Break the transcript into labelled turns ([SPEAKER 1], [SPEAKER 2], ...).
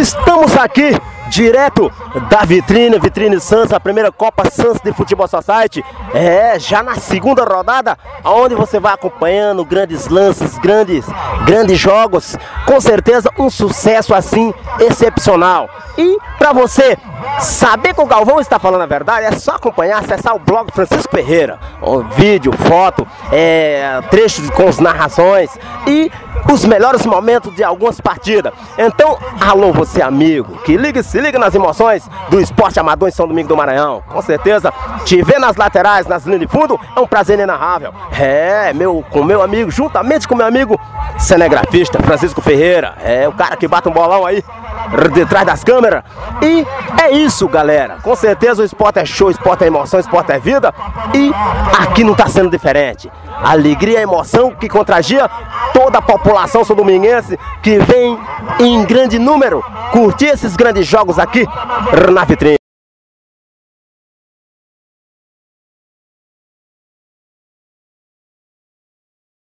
[SPEAKER 1] Estamos aqui direto da Vitrine Santos, a primeira Copa Santos de Futebol Society. Já na segunda rodada, onde você vai acompanhando grandes lances, grandes jogos. Com certeza um sucesso assim excepcional. E para você saber que o Galvão está falando a verdade, é só acompanhar, acessar o blog Francisco Ferreira. Vídeo, foto, trechos com as narrações e os melhores momentos de algumas partidas. Então, alô você amigo, que se liga nas emoções do esporte amador em São Domingos do Maranhão. Com certeza, te ver nas laterais, nas linhas de fundo, é um prazer inenarrável. Com meu amigo, juntamente com meu amigo cinegrafista Francisco Ferreira, o cara que bate um bolão aí de trás das câmeras. E é isso, galera. Com certeza o esporte é show, o esporte é emoção, o esporte é vida. E aqui não está sendo diferente. A alegria e emoção que contagia toda a população sul-dominguense que vem em grande número curtir esses grandes jogos aqui na Vitrine.